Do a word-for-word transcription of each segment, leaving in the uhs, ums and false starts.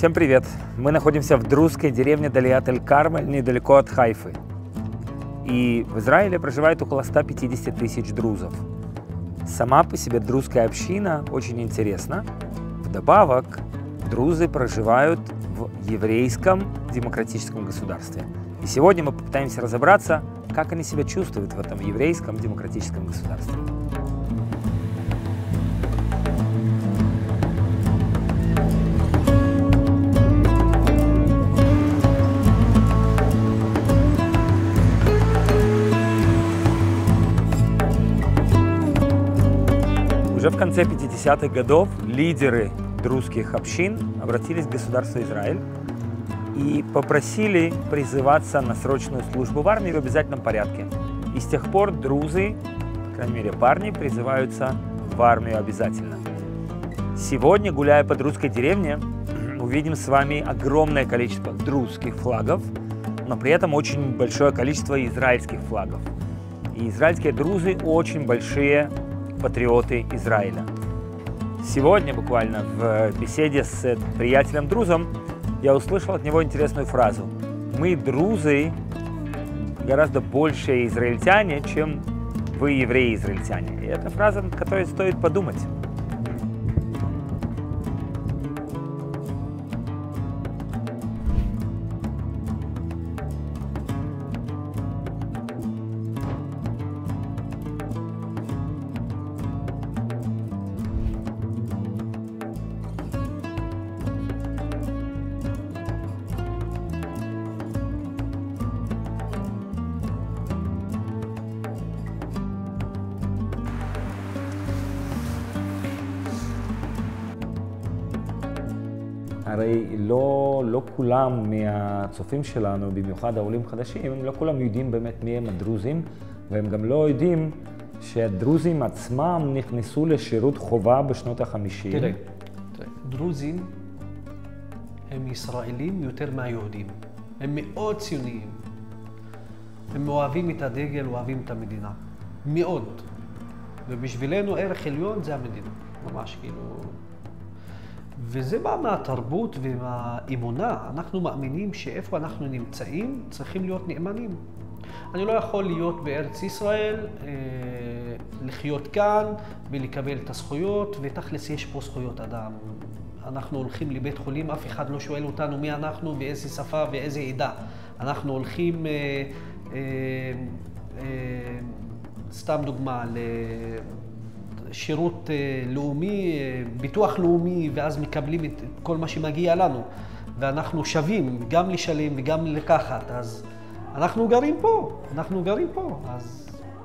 Всем привет! Мы находимся в друзской деревне Далиат-эль-Кармель, недалеко от Хайфы. И в Израиле проживает около ста пятидесяти тысяч друзов. Сама по себе друзская община очень интересна. Вдобавок, друзы проживают в еврейском демократическом государстве. И сегодня мы попытаемся разобраться, как они себя чувствуют в этом еврейском демократическом государстве. Уже в конце пятидесятых годов лидеры друзских общин обратились к государству Израиль и попросили призываться на срочную службу в армии в обязательном порядке. И с тех пор друзы, по крайней мере парни, призываются в армию обязательно. Сегодня, гуляя по друзской деревне, увидим с вами огромное количество друзских флагов, но при этом очень большое количество израильских флагов. И израильские друзы очень большие патриоты Израиля. Сегодня буквально в беседе с приятелем-друзом я услышал от него интересную фразу. Мы, друзы, гораздо большие израильтяне, чем вы, евреи-израильтяне. И это фраза, над которой стоит подумать. הרי לא, לא כולם מהצופים שלנו, במיוחד העולים חדשים, לא כולם יודעים באמת מי הם הדרוזים, והם גם לא יודעים שהדרוזים עצמם נכנסו לשירות חובה בשנות החמישים. תראה, תראה, דרוזים הם ישראלים יותר מהיהודים. הם מאוד ציוניים. הם אוהבים את הדגל, אוהבים את המדינה. מאוד. ובשבילנו ערך עליון זה המדינה. ממש כאילו... וזה בא מהתרבות ומהאמונה. אנחנו מאמינים שאיפה אנחנו נמצאים צריכים להיות נאמנים. אני לא יכול להיות בארץ ישראל, לחיות כאן ולקבל את הזכויות, ותכלס יש פה זכויות אדם. אנחנו הולכים לבית חולים, אף אחד לא שואל אותנו מי אנחנו, באיזה שפה ואיזה עדה. אנחנו הולכים, סתם דוגמה, שירות לאומי, ביטוח לאומי, ואז מקבלים את כל מה שמגיע לנו. ואנחנו שווים גם לשלם וגם לקחת. אז אנחנו גרים פה, אנחנו גרים פה. אז...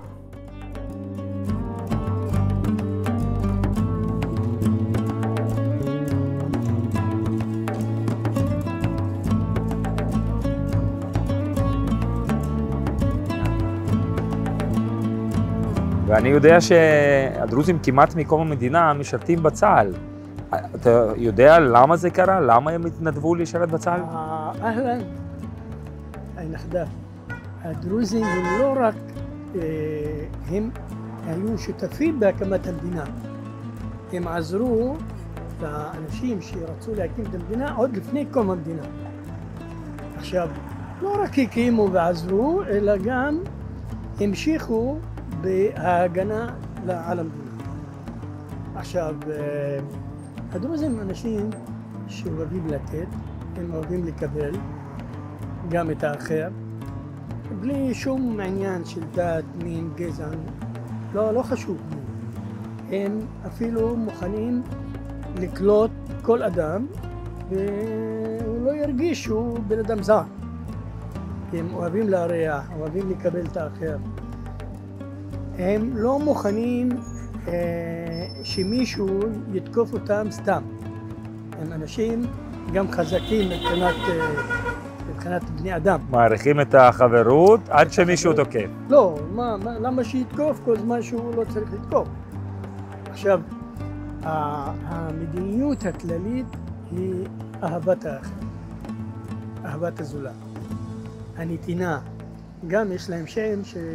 ואני יודע שהדרוזים כמעט מקום המדינה משרתים בצה"ל. אתה יודע למה זה קרה? למה הם התנדבו לשרת בצה"ל? אהלן, הנכדה. הדרוזים הם לא רק, הם היו שותפים בהקמת המדינה. הם עזרו לאנשים שרצו להקים את המדינה עוד לפני קום המדינה. עכשיו, לא רק הקימו ועזרו, אלא גם המשיכו בהגנה על המדינה. עכשיו, הדרוזים הם אנשים שאוהבים לתת, הם אוהבים לקבל גם את האחר, בלי שום עניין של דת, מין, גזע, לא, לא חשוב. הם אפילו מוכנים לקלוט כל אדם, והוא לא ירגיש שהוא בן אדם זר. הם אוהבים להריח, אוהבים לקבל את האחר. הם לא מוכנים אה, שמישהו יתקוף אותם סתם. הם אנשים גם חזקים מבחינת, אה, מבחינת בני אדם. מעריכים את החברות עד שמישהו תוקף. לא, מה, מה, למה שיתקוף כל זמן שהוא לא צריך לתקוף? עכשיו, המדיניות הכללית היא אהבת האחר, אהבת הזולת. הנתינה, גם יש להם שם ש...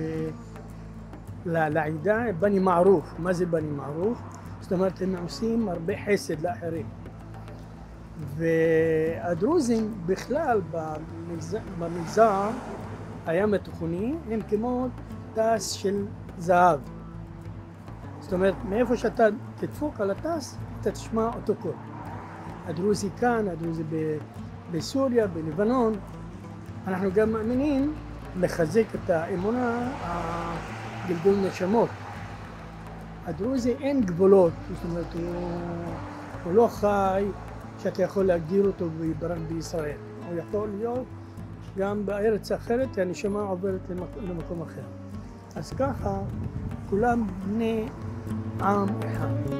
לעדה בני מערוף. מה זה בני מערוף? זאת אומרת, הם עושים הרבה חסד לאחרים. והדרוזים בכלל במגזר, במגזר הים התיכוני הם כמו טס של זהב. זאת אומרת, מאיפה שאתה תדפוק על הטס, אתה תשמע אותו קול. הדרוזי כאן, הדרוזי בסוריה, בלבנון. אנחנו גם מאמינים לחזק את האמונה, הגלגול נשמות. הדרוזי אין גבולות, זאת אומרת, הוא, הוא לא חי שאתה יכול להגדיר אותו רק בישראל. הוא יכול להיות גם בארץ אחרת, הנשמה עוברת למקום אחר. אז ככה, כולם בני עם אחד.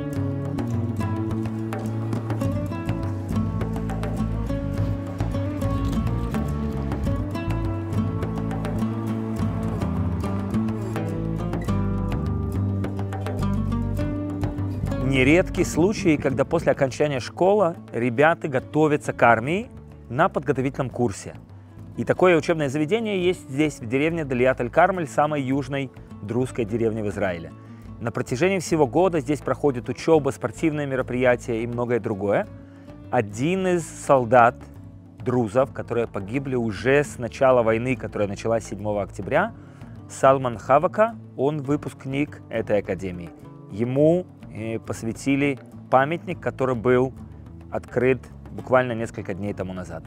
Нередки случаи, когда после окончания школы ребята готовятся к армии на подготовительном курсе. И такое учебное заведение есть здесь, в деревне Далият-эль-Кармель, самой южной друзской деревне в Израиле. На протяжении всего года здесь проходит учеба, спортивные мероприятия и многое другое. Один из солдат друзов, которые погибли уже с начала войны, которая началась седьмого октября, Салман Хавака, он выпускник этой академии. Ему посвятили памятник, который был открыт буквально несколько дней тому назад.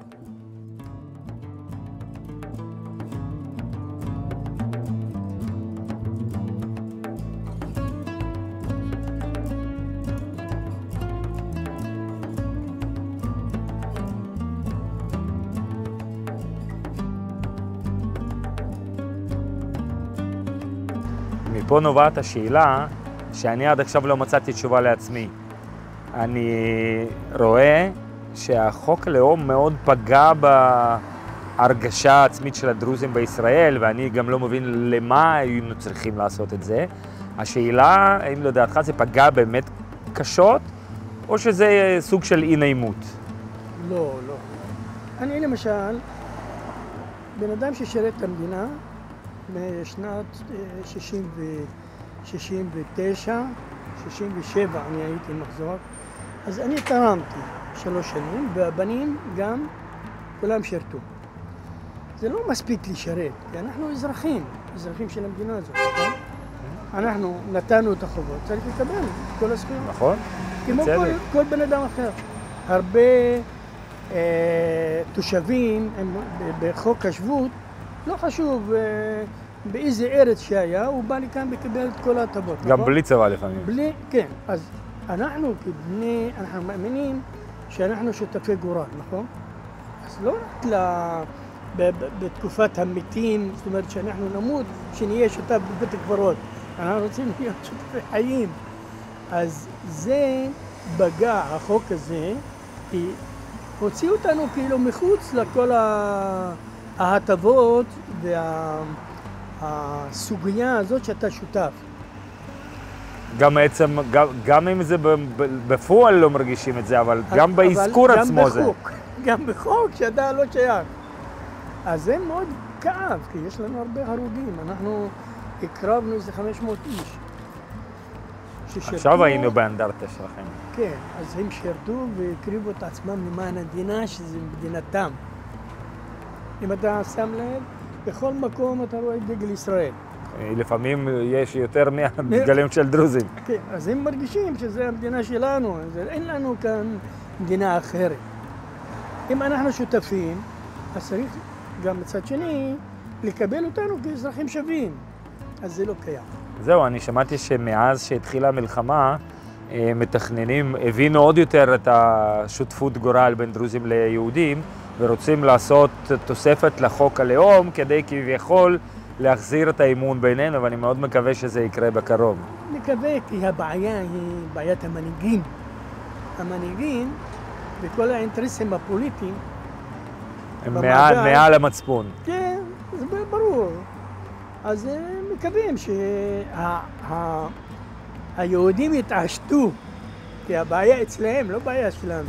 מפה נובעת השאלה שאני עד עכשיו לא מצאתי תשובה לעצמי. אני רואה שהחוק הלאום מאוד פגע בהרגשה העצמית של הדרוזים בישראל, ואני גם לא מבין למה היינו צריכים לעשות את זה. השאלה, האם לדעתך זה פגע באמת קשות, או שזה סוג של אי נעימות? לא, לא. אני למשל, בן אדם ששירת את המדינה בשנת שישים ותשע, שישים ושבע אני הייתי מחזור, אז אני תרמתי שלוש שנים, והבנים גם כולם שירתו. זה לא מספיק לשרת, כי אנחנו אזרחים, אזרחים של המדינה הזאת, נכון? אנחנו נתנו את החובות, צריך לקבל את כל הזכויות. נכון, כמו כל, כל בן אדם אחר. הרבה אה, תושבים הם, בחוק השבות, לא חשוב אה, באיזה ארץ שהיה, הוא בא לכאן לקבל את כל ההטבות. גם נכון? בלי צבא לפעמים. בלי, כן. אז אנחנו כבני, אנחנו מאמינים שאנחנו שותפי גורל, נכון? אז לא רק ל... בתקופת המתים, זאת אומרת שאנחנו נמות, שנהיה שותף בבית הקברות. אנחנו רוצים להיות שותפי חיים. אז זה בגע, החוק הזה, כי הוציא אותנו כאילו מחוץ לכל ההטבות והסוגיה הזאת שאתה שותף. גם בעצם, גם, גם אם זה בפועל לא מרגישים את זה, אבל גם באזכור עצמו זה. גם בחוק שאתה לא שייך. אז זה מאוד כאב, כי יש לנו הרבה הרוגים. אנחנו הקרבנו איזה חמש מאות איש. עכשיו היינו באנדרטה שלכם. כן, אז הם שירתו והקריבו את עצמם למען המדינה, שזה מדינתם. אם אתה שם לב, בכל מקום אתה רואה דגל ישראל. לפעמים יש יותר מהדגלים של דרוזים. כן, אז הם מרגישים שזה המדינה שלנו, אין לנו כאן מדינה אחרת. אם אנחנו שותפים, אז צריך גם מצד שני לקבל אותנו כאזרחים שווים, אז זה לא קיים. זהו, אני שמעתי שמאז שהתחילה המלחמה, מתכננים, הבינו עוד יותר את השותפות גורל בין דרוזים ליהודים, ורוצים לעשות תוספת לחוק הלאום כדי כביכול להחזיר את האמון בינינו, ואני מאוד מקווה שזה יקרה בקרוב. מקווה, כי הבעיה היא בעיית המנהיגים. המנהיגים וכל האינטרסים הפוליטיים הם מעל, מעל המצפון. כן, זה ברור. אז מקווים שהיהודים יתעשתו, כי הבעיה אצלהם, לא בעיה שלנו.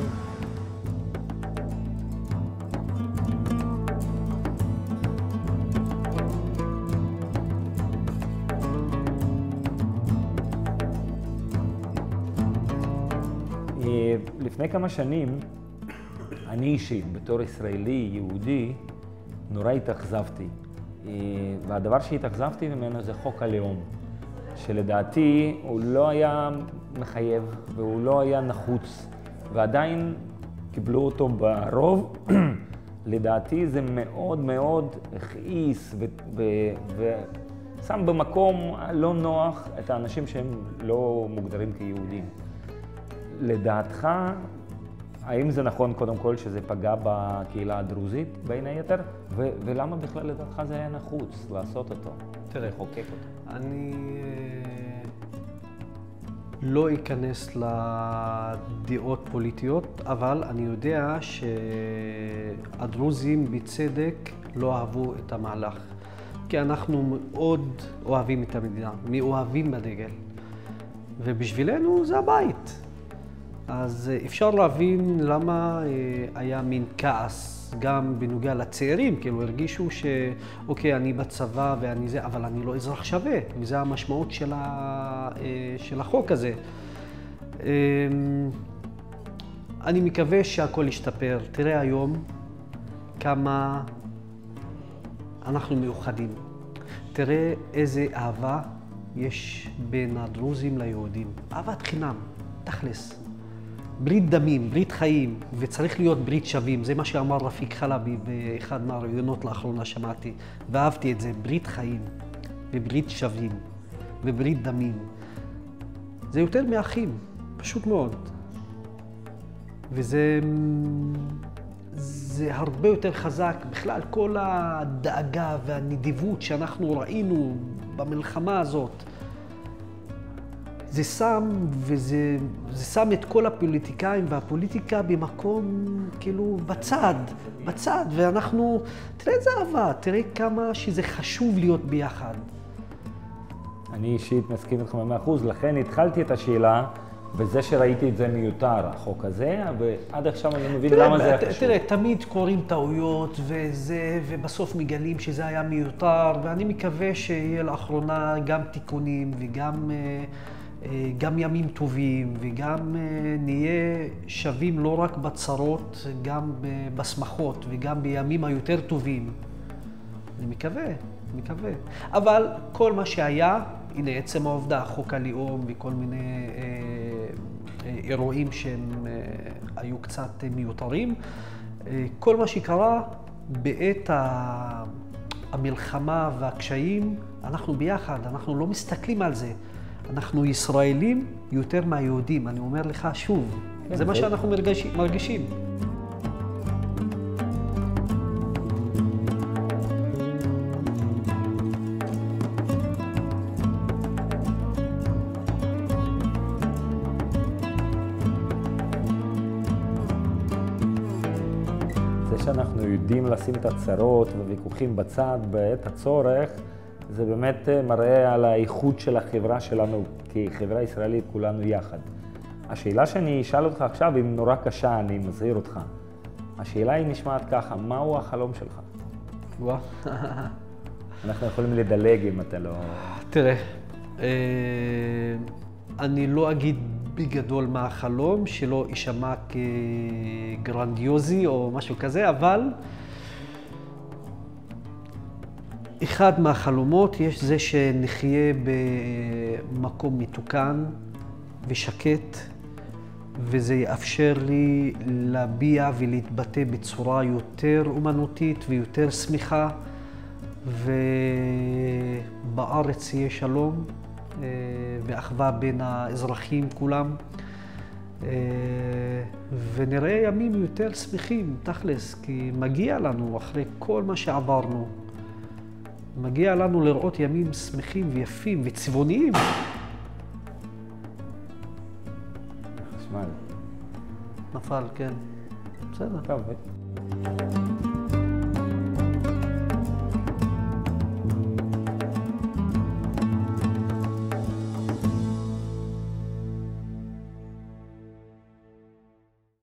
לפני כמה שנים אני אישית, בתור ישראלי, יהודי, נורא התאכזבתי. והדבר שהתאכזבתי ממנו זה חוק הלאום, שלדעתי הוא לא היה מחייב והוא לא היה נחוץ, ועדיין קיבלו אותו ברוב. לדעתי זה מאוד מאוד הכעיס ושם במקום לא נוח את האנשים שהם לא מוגדרים כיהודים. לדעתך, האם זה נכון קודם כל שזה פגע בקהילה הדרוזית בין היתר? ו- ולמה בכלל לדעתך זה היה נחוץ לעשות אותו? תראה, לחוקק אותו. אני לא אכנס לדעות פוליטיות, אבל אני יודע שהדרוזים בצדק לא אהבו את המהלך. כי אנחנו מאוד אוהבים את המדינה, מאוהבים בדגל. ובשבילנו זה הבית. אז אפשר להבין למה היה מין כעס, גם בנוגע לצעירים, כאילו הרגישו שאוקיי, אני בצבא ואני זה, אבל אני לא אזרח שווה, וזה המשמעות של, ה... של החוק הזה. אני מקווה שהכל ישתפר. תראה היום כמה אנחנו מאוחדים. תראה איזה אהבה יש בין הדרוזים ליהודים. אהבת חינם, תכלס. ברית דמים, ברית חיים, וצריך להיות ברית שווים. זה מה שאמר רפיק חלבי באחד מהראיונות לאחרונה שמעתי, ואהבתי את זה. ברית חיים, וברית שווים, וברית דמים. זה יותר מאחים, פשוט מאוד. וזה זה הרבה יותר חזק. בכלל, כל הדאגה והנדיבות שאנחנו ראינו במלחמה הזאת, זה שם, וזה זה שם את כל הפוליטיקאים והפוליטיקה במקום, כאילו, בצד, בצד, ואנחנו, תראה איזה אהבה, תראה כמה שזה חשוב להיות ביחד. אני אישית מסכים איתך במאה אחוז, לכן התחלתי את השאלה, וזה שראיתי את זה מיותר, החוק הזה, ועד עכשיו אני מבין תראה, למה זה היה חשוב. תראה, תמיד קוראים טעויות, וזה, ובסוף מגלים שזה היה מיותר, ואני מקווה שיהיה לאחרונה גם תיקונים, וגם גם ימים טובים, וגם נהיה שווים לא רק בצרות, גם בשמחות, וגם בימים היותר טובים. אני מקווה, אני מקווה. אבל כל מה שהיה, הנה עצם העובדה, חוק הלאום וכל מיני אה, אה, אירועים שהם אה, היו קצת מיותרים, אה, כל מה שקרה בעת ה... המלחמה והקשיים, אנחנו ביחד, אנחנו לא מסתכלים על זה. אנחנו ישראלים יותר מהיהודים, אני אומר לך שוב, כן, זה מה שאנחנו מרגישים. מרגישים. זה שאנחנו יודעים לשים את הצרות וויכוחים בצד בעת הצורך, זה באמת מראה על האיכות של החברה שלנו, כחברה ישראלית, כולנו יחד. השאלה שאני אשאל אותך עכשיו היא נורא קשה, אני מזהיר אותך. השאלה היא נשמעת ככה, מהו החלום שלך? וואו. אנחנו יכולים לדלג אם אתה לא... תראה, אני לא אגיד בגדול מה החלום, שלא יישמע כגרנדיוזי או משהו כזה, אבל אחד מהחלומות יש זה שנחיה במקום מתוקן ושקט, וזה יאפשר לי להביע ולהתבטא בצורה יותר אומנותית ויותר שמחה, ובארץ יהיה שלום ואחווה בין האזרחים כולם, ונראה ימים יותר שמחים, תכלס, כי מגיע לנו אחרי כל מה שעברנו, מגיע לנו לראות ימים שמחים ויפים וצבעוניים. חשמל. נפל, כן. בסדר. טוב.